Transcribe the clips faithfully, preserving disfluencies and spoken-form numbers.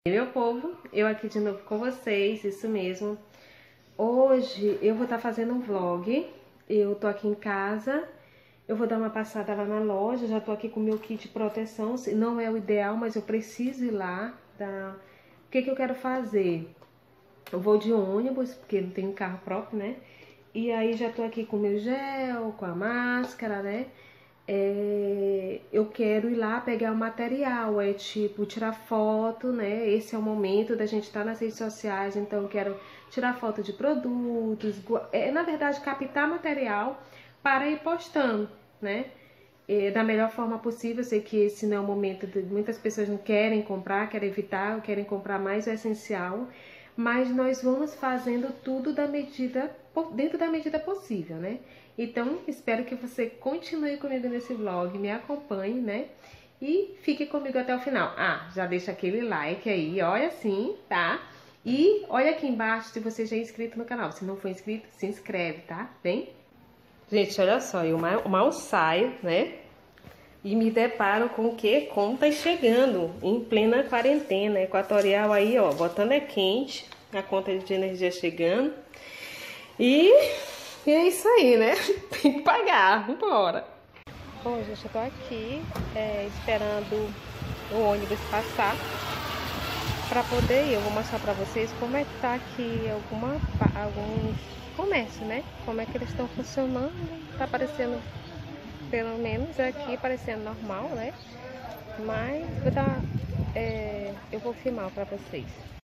Meu povo, eu aqui de novo com vocês, isso mesmo. Hoje eu vou estar fazendo um vlog. Eu tô aqui em casa, eu vou dar uma passada lá na loja. Já tô aqui com o meu kit de proteção. Não é o ideal, mas eu preciso ir lá. Dar... O que que eu quero fazer? Eu vou de ônibus, porque não tenho carro próprio, né? E aí já tô aqui com o meu gel, com a máscara, né? É, eu quero ir lá pegar o material, é tipo tirar foto, né? Esse é o momento da gente estar nas redes sociais, então eu quero tirar foto de produtos, é, na verdade captar material para ir postando, né? É, da melhor forma possível. Eu sei que esse não é o momento de muitas pessoas não querem comprar, querem evitar, querem comprar mais o essencial, mas nós vamos fazendo tudo da medida, dentro da medida possível, né? Então, espero que você continue comigo nesse vlog, me acompanhe, né? E fique comigo até o final. Ah, já deixa aquele like aí, olha assim, tá? E olha aqui embaixo se você já é inscrito no canal. Se não for inscrito, se inscreve, tá? Vem? Gente, olha só, eu mal, mal saio, né? E me deparo com o que? Contas chegando em plena quarentena equatorial aí, ó. Botando é quente, a conta de energia chegando. E... E é isso aí, né? Tem que pagar, vambora. Bom, gente, eu tô aqui é, esperando o ônibus passar pra poder ir. Eu vou mostrar pra vocês como é que tá aqui alguma, alguns comércios, né? Como é que eles estão funcionando. Tá parecendo, pelo menos aqui, parecendo normal, né? Mas vou dar, é, eu vou filmar pra vocês.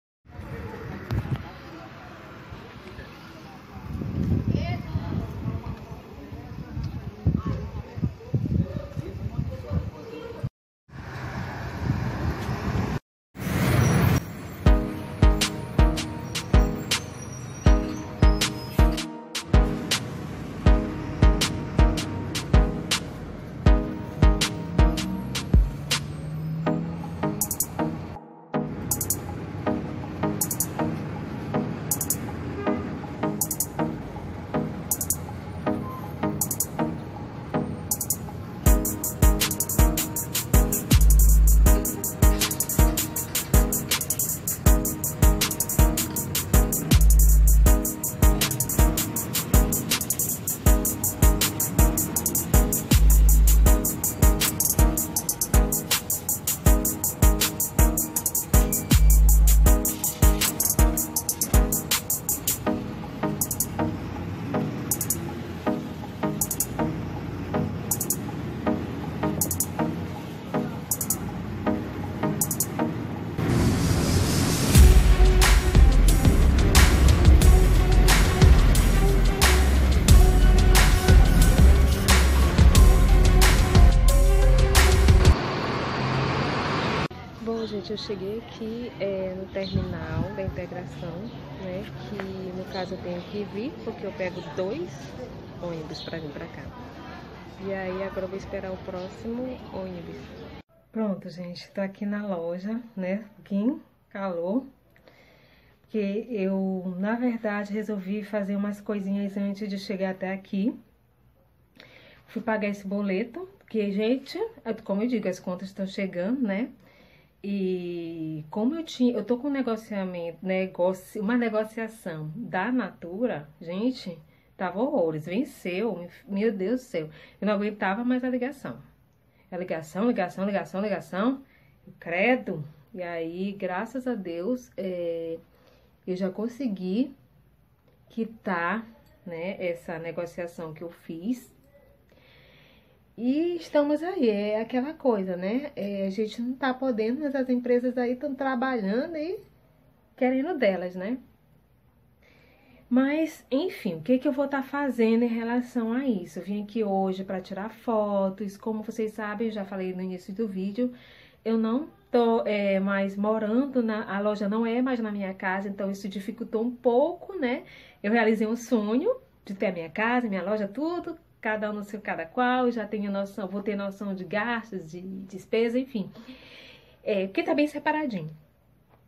Bom, gente, eu cheguei aqui é, no terminal da integração, né? Que no caso eu tenho que vir, porque eu pego dois ônibus para vir para cá. E aí agora eu vou esperar o próximo ônibus. Pronto, gente, tô aqui na loja, né? Aqui, calor. Porque eu, na verdade, resolvi fazer umas coisinhas antes de chegar até aqui. Fui pagar esse boleto, porque, gente, como eu digo, as contas estão chegando, né? E como eu tinha, eu tô com um negociamento, negócio, uma negociação da Natura, gente, tava horrores, venceu, meu Deus do céu, eu não aguentava mais a ligação. A ligação, ligação, ligação, ligação, credo. E aí, graças a Deus, é, eu já consegui quitar, né, essa negociação que eu fiz. E estamos aí, é aquela coisa, né? É, a gente não tá podendo, mas as empresas aí estão trabalhando e querendo delas, né? Mas, enfim, o que que eu vou estar fazendo em relação a isso? Eu vim aqui hoje para tirar fotos. Como vocês sabem, eu já falei no início do vídeo, eu não tô é, mais morando, na, a loja não é mais na minha casa, então isso dificultou um pouco, né? Eu realizei um sonho de ter a minha casa, minha loja, tudo. Cada um no seu cada qual, já tenho noção, vou ter noção de gastos, de despesa, enfim. É, porque tá bem separadinho.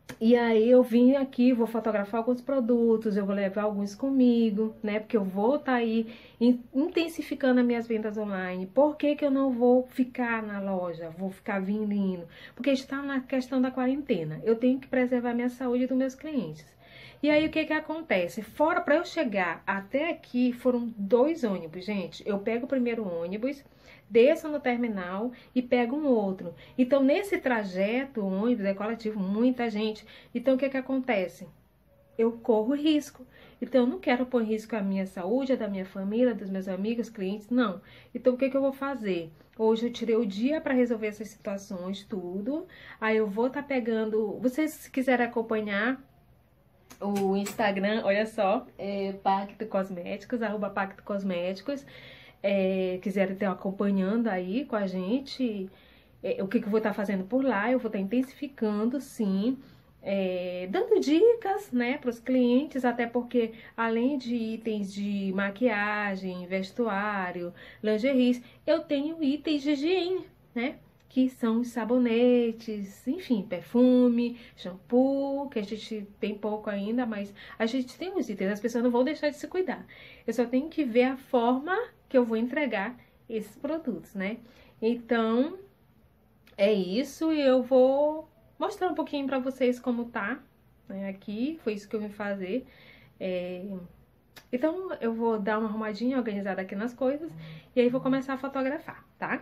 E aí eu vim aqui, vou fotografar alguns produtos, eu vou levar alguns comigo, né? Porque eu vou estar aí intensificando as minhas vendas online. Por que que eu não vou ficar na loja? Vou ficar vindo e indo? Porque está na questão da quarentena. Eu tenho que preservar a minha saúde e dos meus clientes. E aí o que que acontece? Fora para eu chegar até aqui, foram dois ônibus, gente. Eu pego o primeiro ônibus, desço no terminal e pego um outro. Então, nesse trajeto, o ônibus é coletivo, muita gente. Então, o que que acontece? Eu corro risco. Então, eu não quero pôr em risco a minha saúde, a da minha família, dos meus amigos, clientes, não. Então, o que que eu vou fazer? Hoje eu tirei o dia para resolver essas situações, tudo. Aí eu vou estar tá pegando... Vocês, se quiserem acompanhar o Instagram, olha só, é Pacto Cosméticos, arroba Pacto Cosméticos. É, quiserem estar acompanhando aí com a gente, é, o que, que eu vou estar fazendo por lá, eu vou estar intensificando, sim, é, dando dicas, né, para os clientes, até porque além de itens de maquiagem, vestuário, lingeries, eu tenho itens de higiene, né, que são os sabonetes, enfim, perfume, shampoo, que a gente tem pouco ainda, mas a gente tem os itens, as pessoas não vão deixar de se cuidar. Eu só tenho que ver a forma que eu vou entregar esses produtos, né? Então, é isso, e eu vou mostrar um pouquinho pra vocês como tá, né, aqui, foi isso que eu vim fazer. É... Então, eu vou dar uma arrumadinha, organizada aqui nas coisas, e aí vou começar a fotografar, tá?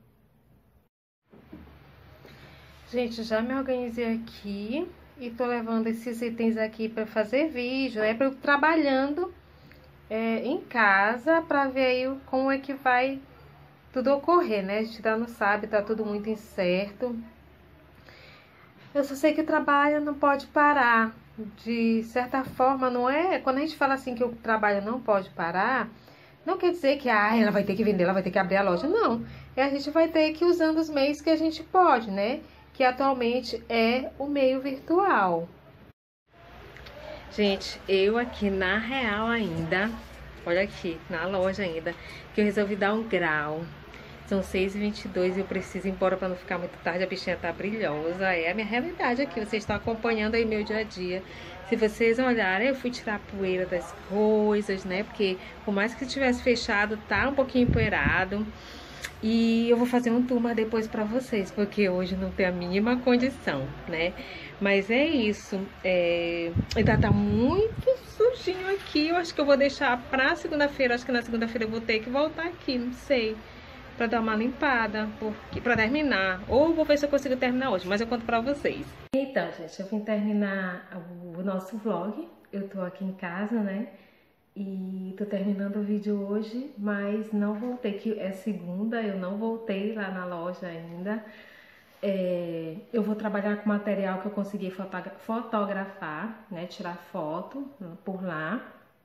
Gente, já me organizei aqui e tô levando esses itens aqui pra fazer vídeo, né? Pra eu trabalhando é, em casa, pra ver aí como é que vai tudo ocorrer, né? A gente ainda não sabe, tá tudo muito incerto. Eu só sei que o trabalho não pode parar. De certa forma, não é... Quando a gente fala assim que o trabalho não pode parar, não quer dizer que ah, ela vai ter que vender, ela vai ter que abrir a loja. Não. É, a gente vai ter que ir usando os meios que a gente pode, né? Que atualmente é o meio virtual. Gente, eu aqui na real ainda, olha aqui, na loja ainda, que eu resolvi dar um grau. São seis e vinte e dois e eu preciso ir embora para não ficar muito tarde, a bichinha tá brilhosa. É a minha realidade aqui, vocês estão acompanhando aí meu dia a dia. Se vocês olharem, eu fui tirar a poeira das coisas, né? Porque por mais que tivesse fechado, tá um pouquinho empoeirado. E eu vou fazer um turma depois pra vocês, porque hoje não tem a mínima condição, né? Mas é isso. É... Ainda tá muito sujinho aqui. Eu acho que eu vou deixar pra segunda-feira. Acho que na segunda-feira eu vou ter que voltar aqui, não sei. Pra dar uma limpada, porque... pra terminar. Ou vou ver se eu consigo terminar hoje, mas eu conto pra vocês. Então, gente, eu vim terminar o nosso vlog. Eu tô aqui em casa, né? E tô terminando o vídeo hoje, mas não voltei, que é segunda, eu não voltei lá na loja ainda. É, eu vou trabalhar com material que eu consegui fotografar, né, tirar foto por lá.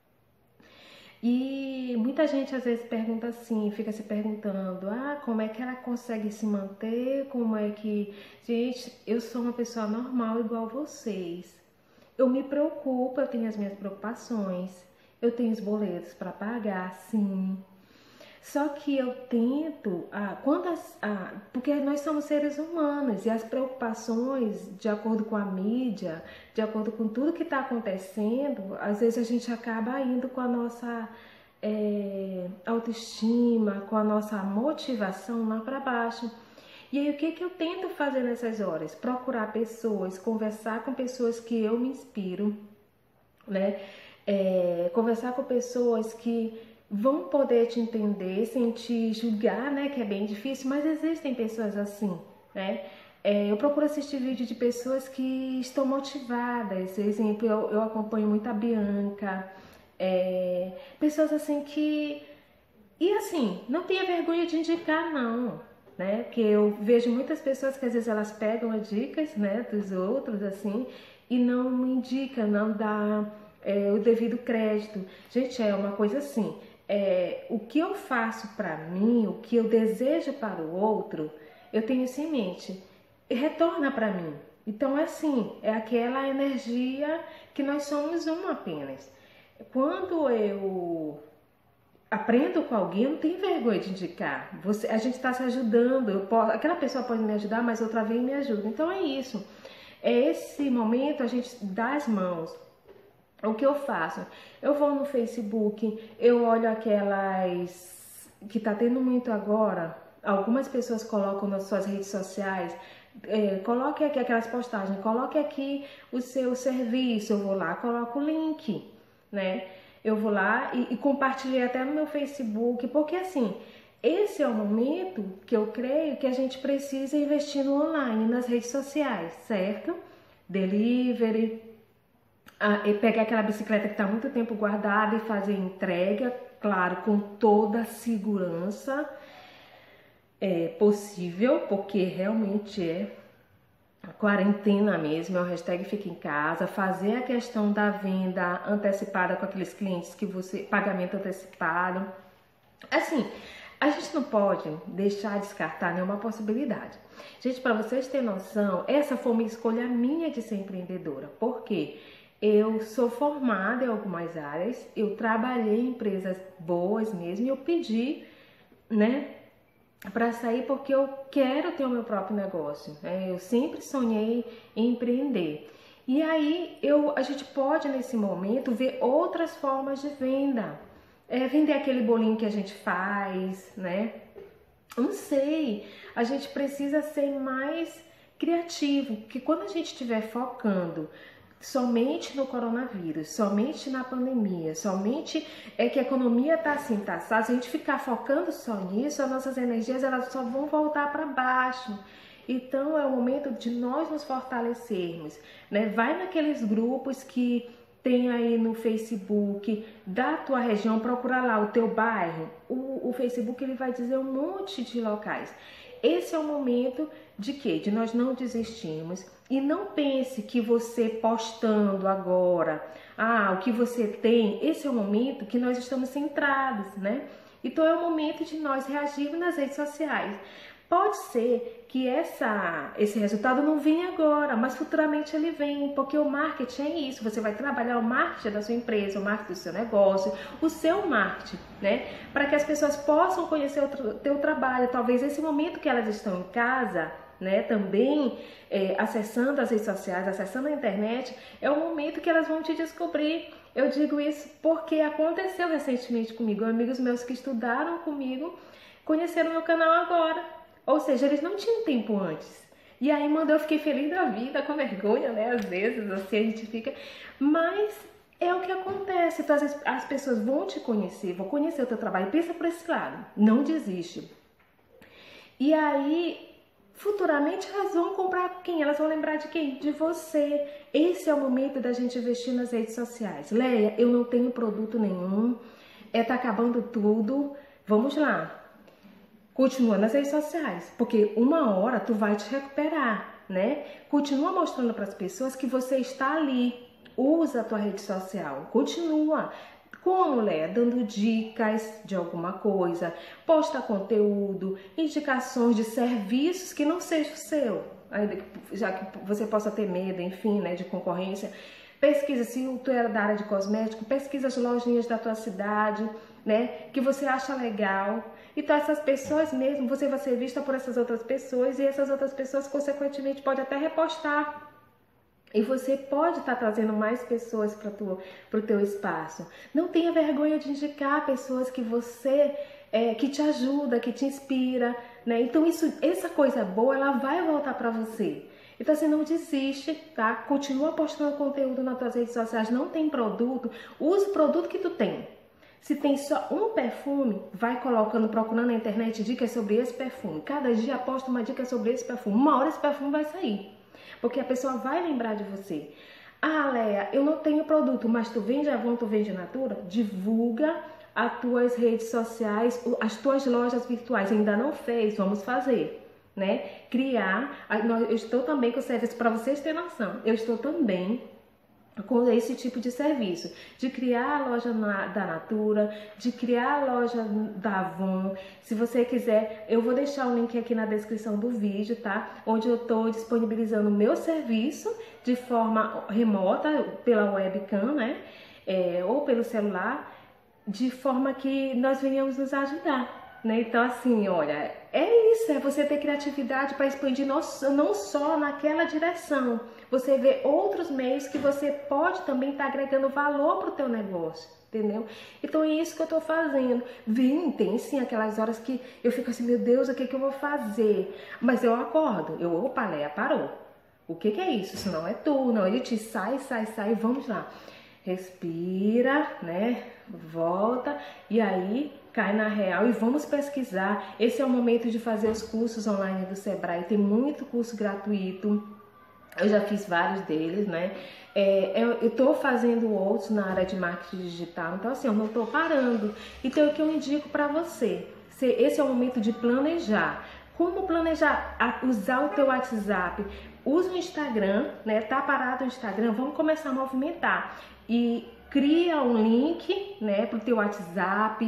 E muita gente às vezes pergunta assim, fica se perguntando, ah, como é que ela consegue se manter, como é que... Gente, eu sou uma pessoa normal igual vocês. Eu me preocupo, eu tenho as minhas preocupações. Eu tenho os boletos para pagar, sim. Só que eu tento, ah, quando as, ah, porque nós somos seres humanos e as preocupações, de acordo com a mídia, de acordo com tudo que está acontecendo, às vezes a gente acaba indo com a nossa é, autoestima, com a nossa motivação lá para baixo. E aí o que, que eu tento fazer nessas horas? Procurar pessoas, conversar com pessoas que eu me inspiro, né? É, conversar com pessoas que vão poder te entender sem te julgar, né? Que é bem difícil, mas existem pessoas assim, né? É, eu procuro assistir vídeo de pessoas que estão motivadas. Por exemplo, eu, eu acompanho muito a Bianca, é, pessoas assim que... E assim, não tenha vergonha de indicar, não, né? Porque eu vejo muitas pessoas que às vezes elas pegam as dicas, né, dos outros, assim, e não indicam, não dá... É, o devido crédito. Gente, é uma coisa assim, é, o que eu faço para mim, o que eu desejo para o outro, eu tenho isso em mente, e retorna para mim. Então, assim, é aquela energia que nós somos uma apenas. Quando eu aprendo com alguém, eu não tenho vergonha de indicar. Você, a gente está se ajudando, eu posso, aquela pessoa pode me ajudar, mas outra vez me ajuda. Então, é isso. é esse momento a gente dá as mãos. O que eu faço? Eu vou no Facebook, eu olho aquelas que tá tendo muito agora, algumas pessoas colocam nas suas redes sociais, é, coloque aqui aquelas postagens, coloque aqui o seu serviço, eu vou lá, coloco o link, né? Eu vou lá e, e compartilhei até no meu Facebook, porque assim, esse é o momento que eu creio que a gente precisa investir no online, nas redes sociais, certo? Delivery, a, e pegar aquela bicicleta que está muito tempo guardada e fazer entrega, claro, com toda a segurança é, possível, porque realmente é quarentena mesmo, é o hashtag fica em casa, fazer a questão da venda antecipada com aqueles clientes que você, pagamento antecipado, assim, a gente não pode deixar de descartar nenhuma possibilidade. Gente, para vocês terem noção, essa foi uma escolha minha de ser empreendedora, porque eu sou formada em algumas áreas, eu trabalhei em empresas boas mesmo, e eu pedi, né, para sair porque eu quero ter o meu próprio negócio. Né? Eu sempre sonhei em empreender. E aí eu, a gente pode nesse momento ver outras formas de venda. É, vender aquele bolinho que a gente faz, né? Não sei. A gente precisa ser mais criativo, porque quando a gente estiver focando somente no coronavírus, somente na pandemia, somente é que a economia tá assim, tá? Se a gente ficar focando só nisso, as nossas energias elas só vão voltar para baixo. Então é o momento de nós nos fortalecermos, né? Vai naqueles grupos que tem aí no Facebook da tua região, procura lá o teu bairro. O, o Facebook ele vai dizer um monte de locais. Esse é o momento de quê? De nós não desistirmos. E não pense que você postando agora, ah, o que você tem, esse é o momento que nós estamos centrados, né? Então é o momento de nós reagirmos nas redes sociais. Pode ser que essa, esse resultado não venha agora, mas futuramente ele vem, porque o marketing é isso, você vai trabalhar o marketing da sua empresa, o marketing do seu negócio, o seu marketing, né? Para que as pessoas possam conhecer o teu trabalho, talvez esse momento que elas estão em casa, né, também é, acessando as redes sociais, acessando a internet, é o momento que elas vão te descobrir. Eu digo isso porque aconteceu recentemente comigo, amigos meus que estudaram comigo, conheceram meu canal agora. Ou seja, eles não tinham tempo antes. E aí, mano, eu fiquei feliz da vida, com vergonha, né? Às vezes, assim, a gente fica... Mas é o que acontece. Então, as, as pessoas vão te conhecer, vão conhecer o teu trabalho. Pensa por esse lado. Não desiste. E aí, futuramente, elas vão comprar quem? Elas vão lembrar de quem? De você. Esse é o momento da gente investir nas redes sociais. Leia, eu não tenho produto nenhum. É, tá acabando tudo. Vamos lá. Continua nas redes sociais, porque uma hora tu vai te recuperar, né? Continua mostrando para as pessoas que você está ali. Usa a tua rede social, continua. Como, Léa? Dando dicas de alguma coisa, posta conteúdo, indicações de serviços que não seja o seu, já que você possa ter medo, enfim, né, de concorrência. Pesquisa, se tu era da área de cosmético, pesquisa as lojinhas da tua cidade, né, que você acha legal. Então essas pessoas mesmo, você vai ser vista por essas outras pessoas e essas outras pessoas consequentemente podem até repostar. E você pode estar trazendo mais pessoas para o teu espaço. Não tenha vergonha de indicar pessoas que você, é, que te ajuda, que te inspira, né? Então isso, essa coisa boa, ela vai voltar para você. Então assim, não desiste, tá? Continua postando conteúdo nas tuas redes sociais, não tem produto, use o produto que tu tem. Se tem só um perfume, vai colocando, procurando na internet dicas sobre esse perfume. Cada dia posta uma dica sobre esse perfume. Uma hora esse perfume vai sair. Porque a pessoa vai lembrar de você. Ah, Léa, eu não tenho produto, mas tu vende Avon, tu vende Natura? Divulga as tuas redes sociais, as tuas lojas virtuais. Ainda não fez? Vamos fazer. Né? Criar. Eu estou também com o serviço, para vocês terem noção. Eu estou também com esse tipo de serviço, de criar a loja na, da Natura, de criar a loja da Avon. Se você quiser, eu vou deixar o link aqui na descrição do vídeo, tá? Onde eu estou disponibilizando o meu serviço de forma remota, pela webcam, né? É, ou pelo celular, de forma que nós venhamos nos ajudar, né? Então, assim, olha, É isso, é você ter criatividade para expandir não, não só naquela direção. Você vê outros meios que você pode também estar tá agregando valor para o teu negócio, entendeu? Então é isso que eu tô fazendo. Vem, tem sim aquelas horas que eu fico assim, meu Deus, o que que eu vou fazer? Mas eu acordo, eu, opa, Leia, parou. O que que é isso? Isso não é tu, não é de ti. Sai, sai, sai, vamos lá. Respira, né? Volta e aí cai na real e vamos pesquisar. Esse é o momento de fazer os cursos online do Sebrae. Tem muito curso gratuito. Eu já fiz vários deles, né? É, eu estou fazendo outros na área de marketing digital, então assim, eu não estou parando. Então, o que eu indico para você? Esse é o momento de planejar. Como planejar? Usar o teu WhatsApp. Usa o Instagram, né? Tá parado o Instagram, vamos começar a movimentar. E cria um link, né, pro teu WhatsApp,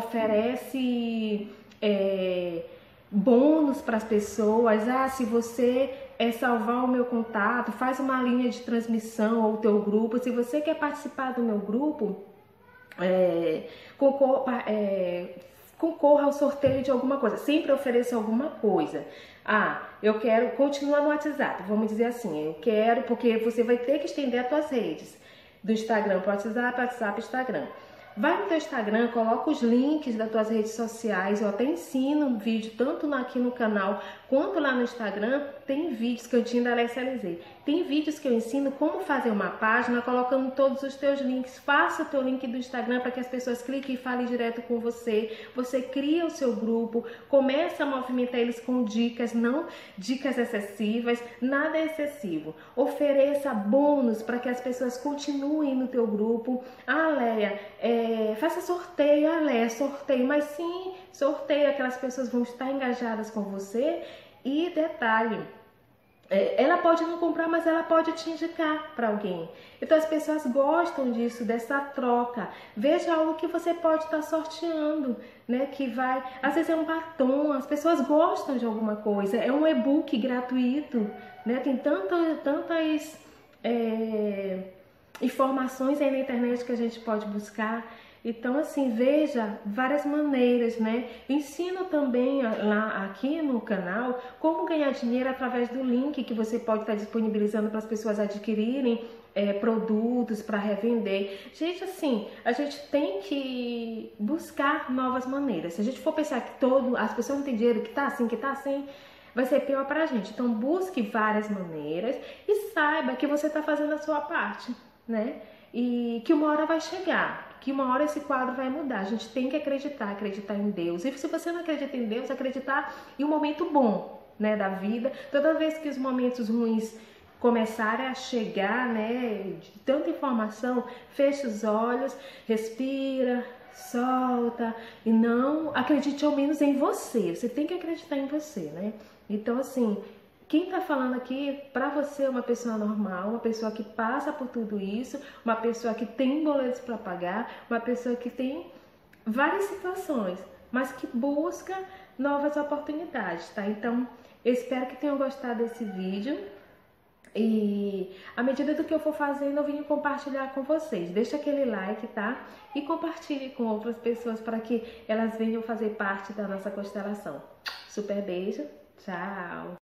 oferece é, bônus para as pessoas. Ah, se você é salvar o meu contato, faz uma linha de transmissão ao teu grupo. Se você quer participar do meu grupo, é, concorra, é, concorra ao sorteio de alguma coisa. Sempre ofereça alguma coisa. Ah, eu quero continuar no WhatsApp, vamos dizer assim, eu quero, porque você vai ter que estender as tuas redes, do Instagram para o WhatsApp, WhatsApp, Instagram. Vai no teu Instagram, coloca os links das tuas redes sociais. Eu até ensino um vídeo, tanto aqui no canal quanto lá no Instagram. Tem vídeos, Cantinho da Alessia L Z. Tem vídeos que eu ensino como fazer uma página, colocando todos os teus links. Faça o teu link do Instagram para que as pessoas cliquem e falem direto com você. Você cria o seu grupo, começa a movimentar eles com dicas, não dicas excessivas, nada é excessivo. Ofereça bônus para que as pessoas continuem no teu grupo. Ah, Leia, é, É, faça sorteio, ah, Leia, sorteio, mas sim, sorteio, aquelas pessoas vão estar engajadas com você. E detalhe, é, ela pode não comprar, mas ela pode te indicar para alguém. Então as pessoas gostam disso, dessa troca. Veja algo que você pode estar sorteando, né? Que vai, às vezes é um batom, as pessoas gostam de alguma coisa, é um e-book gratuito, né? Tem tanta, tantas é, informações aí na internet que a gente pode buscar. Então, assim, veja várias maneiras, né? Ensino também lá aqui no canal como ganhar dinheiro através do link que você pode estar disponibilizando para as pessoas adquirirem é, produtos para revender. Gente, assim, a gente tem que buscar novas maneiras. Se a gente for pensar que todo, as pessoas não têm dinheiro, que tá assim, que tá assim, vai ser pior pra gente. Então, busque várias maneiras e saiba que você tá fazendo a sua parte, né? E que uma hora vai chegar, que uma hora esse quadro vai mudar. A gente tem que acreditar, acreditar em Deus. E se você não acredita em Deus, acreditar em um momento bom, né, da vida. Toda vez que os momentos ruins começarem a chegar, né, de tanta informação, fecha os olhos, respira, solta e não acredite ao menos em você. Você tem que acreditar em você, né? Então, assim, quem tá falando aqui, pra você é uma pessoa normal, uma pessoa que passa por tudo isso, uma pessoa que tem boletos para pagar, uma pessoa que tem várias situações, mas que busca novas oportunidades, tá? Então, eu espero que tenham gostado desse vídeo. E à medida do que eu for fazendo, eu venho compartilhar com vocês. Deixa aquele like, tá? E compartilhe com outras pessoas para que elas venham fazer parte da nossa constelação. Super beijo, tchau!